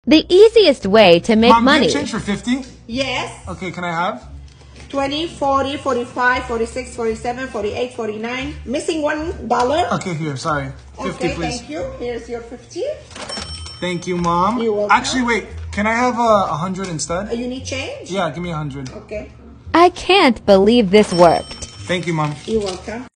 The easiest way to make Mom, money. do you have change for 50? Yes. Okay, can I have? 20, 40, 45, 46, 47, 48, 49. Missing $1. Okay, here, sorry. 50, Okay, please. thank you. Here's your 50. Thank you, Mom. You're welcome. Actually, wait. Can I have 100 instead? You need change? Yeah, give me 100. Okay. I can't believe this worked. Thank you, Mom. You're welcome.